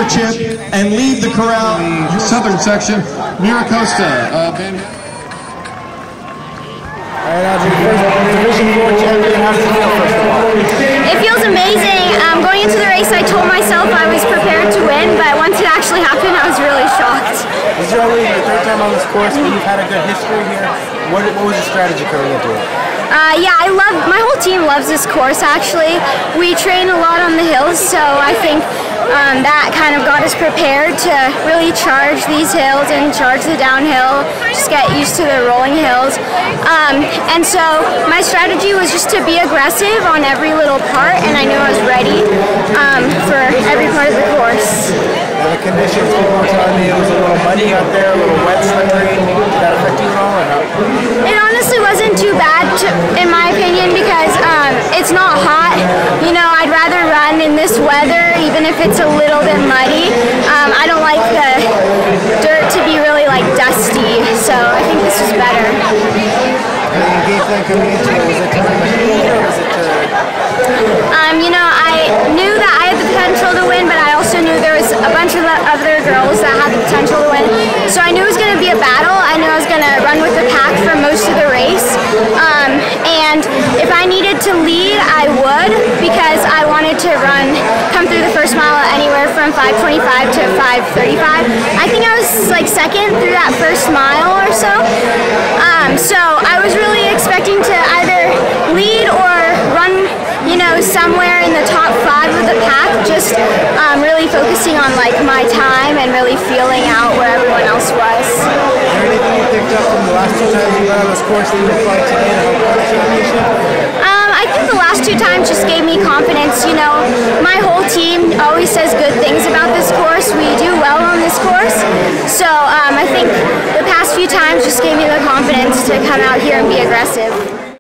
chip and lead the corral. Southern section, Mira Costa. Alright, Audrey, Division IV champion, how does it feel first of all? It feels amazing. Going into the race, I told myself I was prepared to win, but once it actually happened, I was really shocked. This is only your third time on this course, but you've had a good history here. What was your strategy coming into it? Yeah, my whole team loves this course actually. We train a lot on the hills, so I think that kind of got us prepared to really charge these hills and charge the downhill, just get used to the rolling hills. And so my strategy was just to be aggressive on every little part, and I knew I was ready for every part of the course. Now the conditions, people were telling me it was a little muddy out there, a little wet, slippery. Did that affect you at all or no? It honestly wasn't too bad, in my opinion, because it's not hot. You know, I'd rather run in this weather, even if it's a little bit muddy. I don't like the dirt to be really like dusty, so I think this was better. And the game plan coming into it, was it time to heat or was it to... You know, I knew that I had the potential to win, but I also knew there was a bunch of other girls that had the potential to win. So I knew it was going to be a battle. I knew I was going to run with the pack for most of the race. And if I needed to lead, I would, because I wanted to come through the first mile anywhere from 5:25 to 5:35. I think I was like second through that first mile or so. So I was really expecting to either lead or run, you know, somewhere in the top 5 of the pack, just really focusing on like my time and really feeling out where everyone else was. Is there anything you picked up from the last 2 times you ran on this course that you applied today to help win the championship? I think the last 2 times just gave me confidence. You know, my whole team always says good things about this course. We do well on this course. So I think the past few times just gave me the confidence to come out here and be aggressive.